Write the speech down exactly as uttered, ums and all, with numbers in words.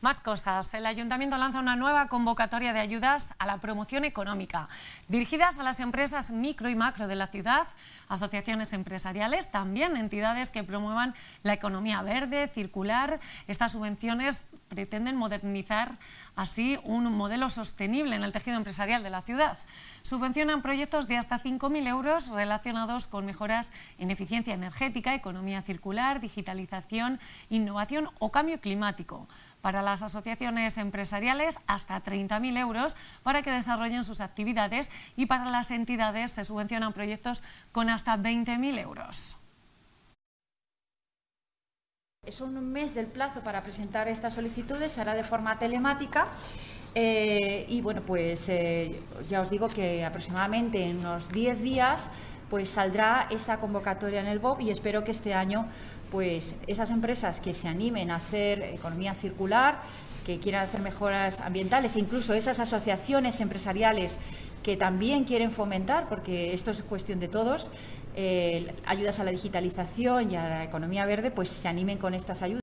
Más cosas. El Ayuntamiento lanza una nueva convocatoria de ayudas a la promoción económica, dirigidas a las empresas micro y macro de la ciudad, asociaciones empresariales, también entidades que promuevan la economía verde, circular. Estas subvenciones pretenden modernizar así un modelo sostenible en el tejido empresarial de la ciudad. Subvencionan proyectos de hasta cinco mil euros relacionados con mejoras en eficiencia energética, economía circular, digitalización, innovación o cambio climático. Para las asociaciones empresariales, hasta treinta mil euros para que desarrollen sus actividades, y para las entidades se subvencionan proyectos con hasta veinte mil euros. Es un mes del plazo para presentar estas solicitudes, se hará de forma telemática. Eh, y bueno, pues eh, ya os digo que aproximadamente en unos diez días pues saldrá esa convocatoria en el B O P, y espero que este año pues esas empresas que se animen a hacer economía circular, que quieran hacer mejoras ambientales, e incluso esas asociaciones empresariales que también quieren fomentar, porque esto es cuestión de todos, eh, ayudas a la digitalización y a la economía verde, pues se animen con estas ayudas.